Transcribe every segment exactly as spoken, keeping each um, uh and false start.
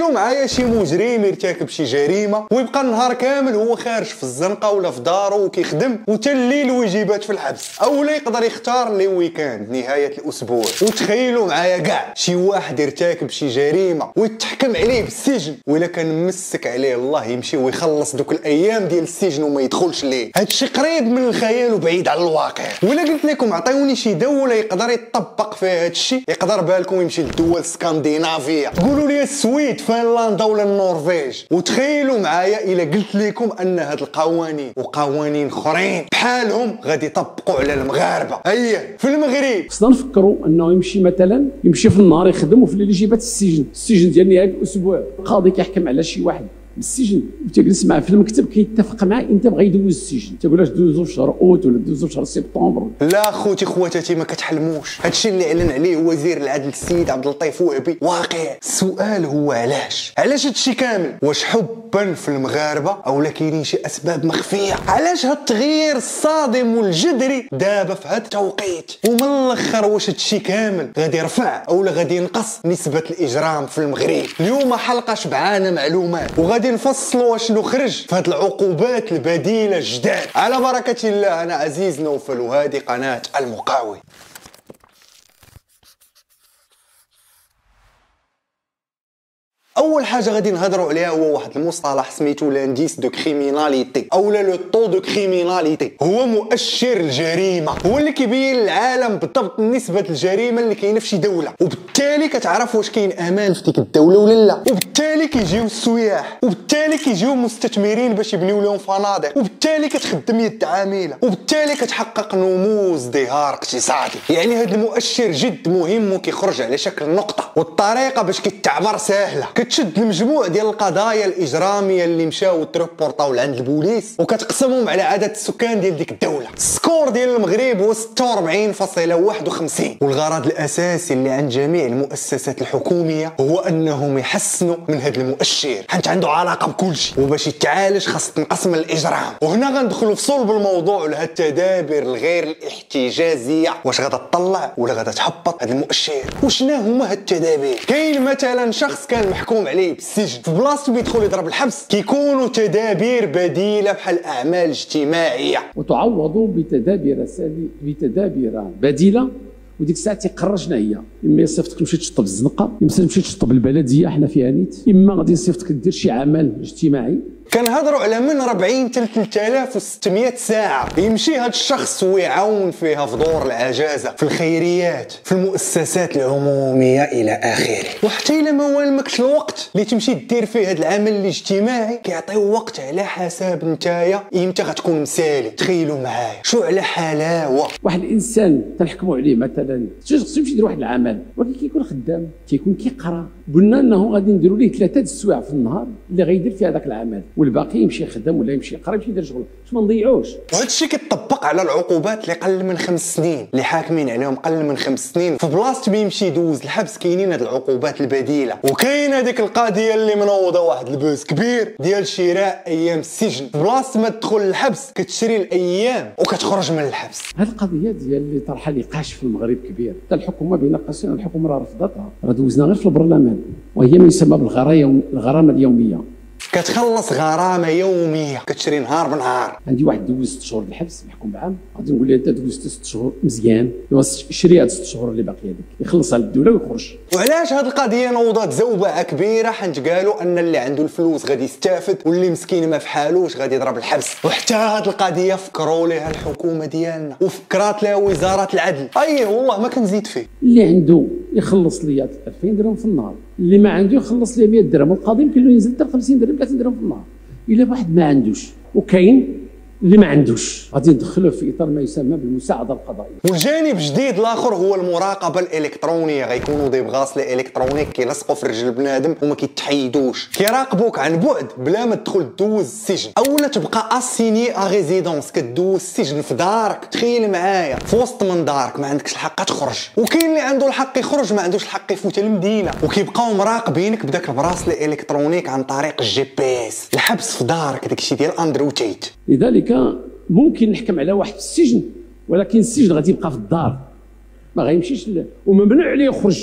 تخيلوا معايا شي مجرم يرتكب شي جريمه ويبقى النهار كامل هو خارج في الزنقه ولا في دارو وكيخدم وتا الليل ويجيبات في الحبس، اولا يقدر يختار لي ويكاند نهايه الاسبوع. وتخيلوا معايا كاع شي واحد يرتكب شي جريمه ويتحكم عليه بالسجن، ولا كان مسك عليه الله يمشي ويخلص دوك الايام ديال السجن وما يدخلش ليه. هادشي قريب من الخيال وبعيد على الواقع. ولا قلت لكم عطيوني شي دوله يقدر يطبق فيها هادشي، يقدر بالكم يمشي للدول الاسكندنافيه، قولوا لي السويد فنلندا ولا النرويج. وتخيلوا معايا الا قلت لكم ان هاد القوانين وقوانين اخرين بحالهم غادي يطبقوا على المغاربه. اييه في المغرب خصنا نفكروا انه يمشي مثلا يمشي في النهار يخدم وفي الليل يجيبات السجن، السجن ديال نهايه الاسبوع. القاضي كيحكم على شي واحد بالسجن وتجلس معاه في المكتب كيتفق معاه امتى بغى يدوز السجن، تقول له دوزو في شهر اوت ولا دوزو في شهر سبتمبر. لا خوتي خواتاتي ما كتحلموش، هادشي اللي اعلن عليه وزير العدل السيد عبد اللطيف وهبي واقع. السؤال هو علاش علاش هادشي كامل؟ واش حبا في المغاربه اولا كاينين شي اسباب مخفيه؟ علاش هاد التغيير الصادم والجذري دابا في هاد التوقيت؟ ومن الاخر واش هادشي كامل غادي يرفع اولا غادي ينقص نسبه الاجرام في المغرب؟ اليوم حلقه شبعانه معلومات وغادي نفصلوا شنو خرج في هاد العقوبات البديله الجداد. على بركه الله، انا عزيز نوفل وهذه قناه المقاوي. اول حاجه غادي نهضروا عليها هو واحد المصطلح سميتو لانديس دو كريميناليتي اولا لو طو دو كريميناليتي. هو مؤشر الجريمه، هو اللي كيبين للعالم بالضبط نسبه الجريمه اللي كاينه في شي دوله، وبالتالي كتعرف واش كاين امان في ديك الدوله ولا لا. وبالتالي كيجيو السياح، وبالتالي كيجيو مستثمرين باش يبنيو لهم فنادق، وبالتالي كتخدم يد عامله، وبالتالي كتحقق نمو ازدهار اقتصادي. يعني هذا المؤشر جد مهم وكيخرج على شكل نقطه، والطريقه باش كيتعبر سهله. كتشد المجموع ديال القضايا الاجراميه اللي مشاو تريبورطاو لعند البوليس وكتقسمهم على عدد السكان ديال ديك الدوله. السكور ديال المغرب هو ستة وأربعين فاصلة واحد وخمسين، والغرض الاساسي اللي عند جميع المؤسسات الحكوميه هو انهم يحسنوا من هذا المؤشر، حيت عنده علاقه بكل شيء، وباش يتعالج خاص تنقسم الاجرام. وهنا غندخلوا في صلب الموضوع لهاد التدابير الغير الاحتجازيه، واش غادا تطلع ولا غادا تهبط هذا المؤشر؟ وشنا هما هاد التدابير؟ كاين مثلا شخص كان محكوم عليه بالسجن، في بلاصتو بيدخل يضرب الحبس، كيكونوا تدابير بديله بحال اعمال اجتماعيه وتعوضوا بتدابير سالي بتدابير بديله. وديك الساعه تيقرر شنو هي، اما يصيفطك تمشي تشطب الزنقه، اما تمشي تشطب البلديه حنا فيها نيت، اما غادي يصيفطك دير شي عمل اجتماعي. كنهضروا على من أربعين حتى ثلاثة آلاف وستمية ساعه يمشي هذا الشخص ويعاون فيها في دور العجازه، في الخيريات، في المؤسسات العموميه الى اخره. وحتى الا ما والمكش الوقت اللي تمشي دير فيه هذا العمل الاجتماعي، كيعطيو وقت على حساب نتايا امتى غتكون مسالي. تخيلوا معايا شو على حلاوه. واحد الانسان تنحكموا عليه مثلا خصو يمشي يدير واحد العمل ولكن كيكون خدام، كيكون كيقرا. قلنا انه غادي نديروا ليه ثلاثه د السوايع في النهار اللي غيدير فيها هذاك العمل، والباقي يمشي يخدم ولا يمشي يقرا يمشي يدير شغل باش ما نضيعوش. وهذا الشيء كيطبق على العقوبات اللي قل من خمس سنين، اللي حاكمين عليهم قل من خمس سنين في بلاصه ما يمشي يدوز الحبس. كاينين هاد العقوبات البديله، وكاين هذيك القضيه اللي منوضه واحد البوس كبير ديال شراء ايام السجن. في بلاصه ما تدخل الحبس كتشري الايام وكتخرج من الحبس. هاد القضيه ديال اللي طرحها نقاش في المغرب كبير، حتى الحكومه بيناقشين، الحكومه راه رفضتها، راه دوزنا غير في البرلمان، وهي ما يسمى بالغرامه اليوميه. كتخلص غرامه يوميه كتشري نهار بنهار. عندي واحد دوز ست شهور الحبس محكوم بعام، غادي نقول له انت دوزت ست شهور مزيان، شري هاد ست شهور اللي باقيه لك، يخلصها للدوله ويخرج. وعلاش هاد القضيه نوضات زوبعه كبيره؟ حيت قالوا ان اللي عنده الفلوس غادي يستافد واللي مسكين ما فحالوش غادي يضرب الحبس. وحتى هاد القضيه فكروا ليها الحكومه ديالنا وفكرات لها وزاره العدل. اي والله ما كنزيد فيه. اللي عنده يخلص لي ألفين درهم في النهار، اللي ما عنده يخلص لي مية درهم، والقاضي يمكن له ينزل حتى خمسين درهم ثلاثين درهم في النهار. الا واحد ما عندوش، وكاين اللي ما عندوش، غادي ندخلوه في اطار ما يسمى بالمساعده القضائيه. والجانب الجديد الاخر هو المراقبه الالكترونيه. غيكونوا دي بغاسله الكترونيك كيلصقوا في رجل بنادم وما كيتحيدوش، كيراقبوك عن بعد بلا ما تدخل دوز السجن، اولا تبقى اسيني ا ريزيدونس كدوز السجن في دارك. تخيل معايا في وسط من دارك ما عندكش الحق تخرج، وكاين اللي عنده الحق يخرج ما عندوش الحق يفوت المدينه، وكيبقاو مراقبينك بداك البراسله الالكترونيك عن طريق الجي بي اس. الحبس في دارك داكشي ديال اندرو تيت. لذلك ممكن نحكم على واحد في السجن، ولكن السجن غادي يبقى في الدار، ما غيمشيش وممنوع عليه يخرج.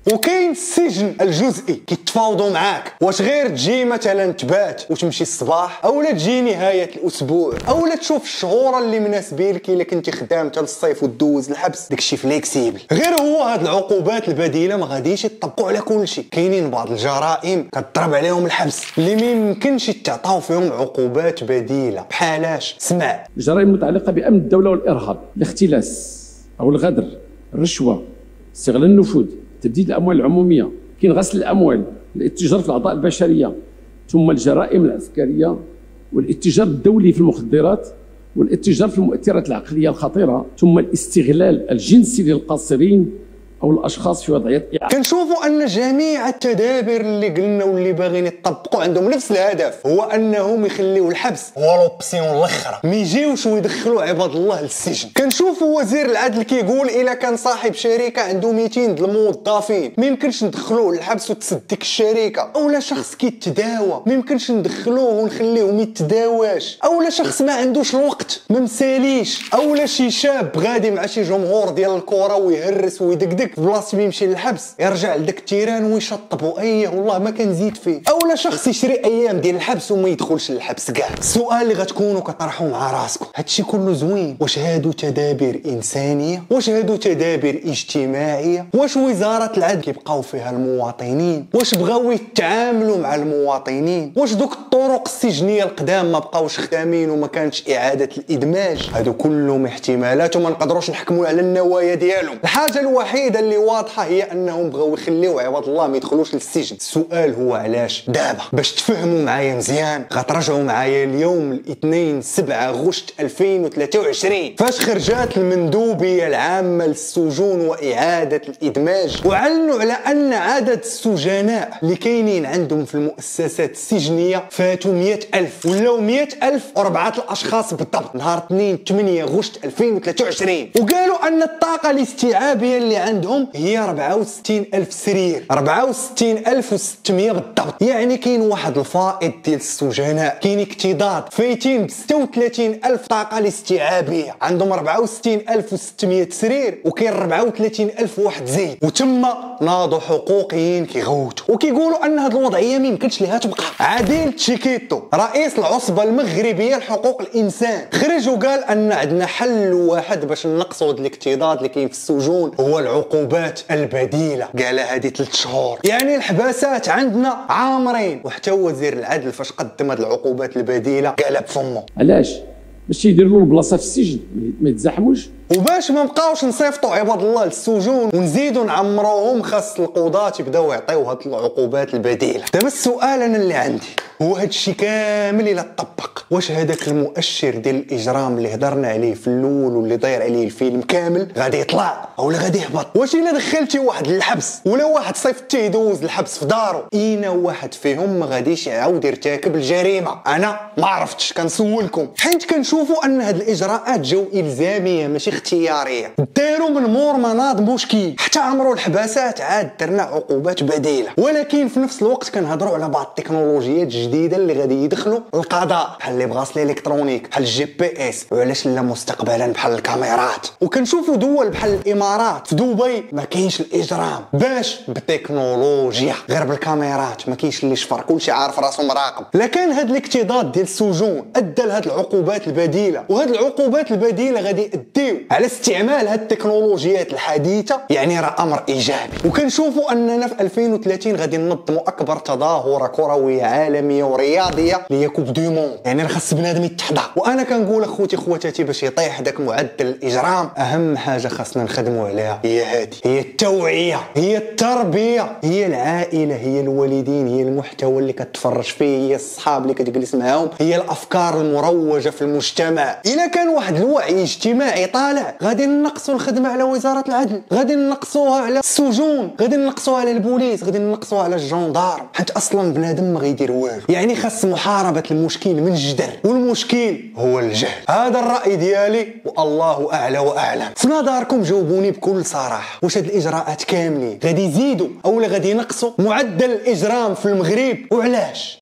وكاين السجن الجزئي كيتفاوضوا معاك واش غير تجي مثلا تبات وتمشي الصباح، اولا تجي نهايه الاسبوع، اولا تشوف الشهور اللي مناسبين لك الا كنتي خدام حتى للصيف ودوز الحبس، داكشي فليكسيبل. غير هو هاد العقوبات البديله ما غاديش يطبقوا على كلشي، كاينين بعض الجرائم كتضرب عليهم الحبس اللي ما يمكنش يتعطاو فيهم عقوبات بديله. بحالاش؟ اسمع، الجرائم المتعلقه بامن الدوله والارهاب، الاختلاس او الغدر، الرشوه، استغلال النفوذ، تبديد الاموال العموميه، كاين غسل الاموال، الاتجار في الاعضاء البشريه، ثم الجرائم العسكريه والاتجار الدولي في المخدرات والاتجار في المؤثرات العقليه الخطيره، ثم الاستغلال الجنسي للقاصرين او الاشخاص في وضعيات اعاقه. كنشوفوا ان جميع التدابير اللي قلنا واللي باغيين يطبقوا عندهم نفس الهدف، هو انهم يخليوا الحبس هو لوبسيون الاخرى، ما يجيوش ويدخلوا عباد الله للسجن. كنشوفوا وزير العدل كيقول الا كان صاحب شركه عنده مئتين د الموظفين ما يمكنش ندخلوه للحبس وتسد ديك الشركه، اولا شخص كيتداوى ما يمكنش ندخلوه ونخليه ما يتداواش، اولا شخص ما عندوش الوقت ما مساليش، اولا شي شاب غادي مع شي جمهور ديال الكره ويهرس ويدقدق في بلاصه يمشي للحبس يرجع لذاك التيران ويشطبوا. ايه والله ما كنزيد فيه. اولا شخص يشري ايام ديال الحبس وما يدخلش للحبس كاع. السؤال اللي غتكونوا كطرحوا مع راسكم، هادشي كله زوين، واش هادو تدابير انسانيه؟ واش هادو تدابير اجتماعيه؟ واش وزاره العدل كيبقاو فيها المواطنين؟ واش بغاو يتعاملوا مع المواطنين؟ واش دوك الطرق السجنيه القدام ما بقاوش خدامين وما كانتش اعاده الادماج؟ هادو كلهم احتمالات وما نقدروش نحكموا على النوايا ديالهم. الحاجه الوحيده اللي واضحه هي انهم بغاو يخليو عباد الله ما يدخلوش للسجن. السؤال هو علاش؟ دابا باش تفهموا معايا مزيان غترجعوا معايا اليوم الاثنين سبعة غشت ألفين وثلاثة وعشرين فاش خرجات المندوبيه العامه للسجون واعاده الادماج، وعلنوا على ان عدد السجناء اللي كاينين عندهم في المؤسسات السجنيه فاتوا مئة ألف، ولاو مئة ألف واربعه الاشخاص بالضبط نهار اثنين ثمانية غشت ألفين وثلاثة وعشرين. وقالوا ان الطاقه الاستيعابيه اللي عندهم هي أربعة وستين ألف سرير، أربعة وستين ألف وستمئة بالضبط. يعني كاين واحد الفائض ديال السجناء، كاين اكتظاظ، فايتين ب ستة وثلاثين ألف طاقه الاستيعابيه، عندهم أربعة وستين ألف وستمئة سرير وكاين أربعة وثلاثين ألف واحد زيد، وتما ناضوا حقوقيين كيغوتوا وكيقولوا ان هذه الوضعيه ما يمكنش ليها تبقى. عادل تشيكيتو رئيس العصبه المغربيه لحقوق الانسان خرج وقال ان عندنا حل واحد باش نقصوا هذا الاكتظاظ اللي كاين في السجون، هو العقوبات البديله. قالها هذه ثلاث شهور، يعني الحباسات عندنا عامرين. وحتى وزير العدل فاش قدم هذه العقوبات البديله قالها بفمه. علاش؟ باش يديروا له البلاصه في السجن ما يتزاحموش، وباش ما نبقاوش نصيفطوا عباد الله للسجون ونزيدوا نعمروهم، خاص القضاة يبداو يعطيو هاد العقوبات البديله. دابا السؤال انا اللي عندي هو هادشي كامل الى طبق، واش هذاك المؤشر ديال الاجرام اللي هضرنا عليه في الاول واللي داير عليه الفيلم كامل غادي يطلع اولا غادي يهبط؟ واش الا دخلتي واحد للحبس ولا واحد صيفطتيه يدوز الحبس في دارو، اين واحد فيهم ما غاديش يعاود يرتكب الجريمه؟ انا ما عرفتش، كنسولكم، حيت كنشوفوا ان هاد الاجراءات جاو الزاميه ماشي اختياريه، داروا من مور مناض مشكل، حتى عمرو الحباسات عاد درنا عقوبات بديله. ولكن في نفس الوقت كنهضروا على بعض التكنولوجيات الجديده اللي غادي يدخلوا القضاء، بحال لي بغاس الالكترونيك، بحال الجي بي اس، وعلاش لا مستقبلا بحال الكاميرات. وكنشوفوا دول بحال الامارات، في دبي ما كاينش الاجرام، باش بالتكنولوجيا غير بالكاميرات، ما كاينش اللي شفر، كلشي عارف راسو مراقب. لكن هاد الاكتظاظ ديال السجون ادى لهاد العقوبات البديله، وهاد العقوبات البديله غادي يديو على استعمال هاد التكنولوجيات الحديثه، يعني راه امر ايجابي. وكنشوفوا اننا في ألفين وثلاثين غادي ننظموا اكبر تظاهره كرويه عالميه ورياضيه اللي هي كوب دو موند، يعني خاص بنادم يتحدى. وانا كنقول اخوتي خواتاتي باش يطيح داك معدل الاجرام، اهم حاجه خاصنا نخدموا عليها هي هذه، هي التوعيه، هي التربيه، هي العائله، هي الوالدين، هي المحتوى اللي كتفرج فيه، هي الصحاب اللي كتجلس معاهم، هي الافكار المروجه في المجتمع. الا كان واحد الوعي اجتماعي طالع غادي نقصوا الخدمه على وزاره العدل، غادي نقصوها على السجون، غادي نقصوها على البوليس، غادي نقصوها على الجندار، حيت اصلا بنادم ما غيدير والو. يعني خاص محاربه المشكل من الجذر، والمشكل هو الجهل. هذا الراي ديالي والله اعلى واعلم. في نظركم جاوبوني بكل صراحه، واش هاد الاجراءات كاملين غادي يزيدوا اولا غادي ينقصوا معدل الاجرام في المغرب وعلاش؟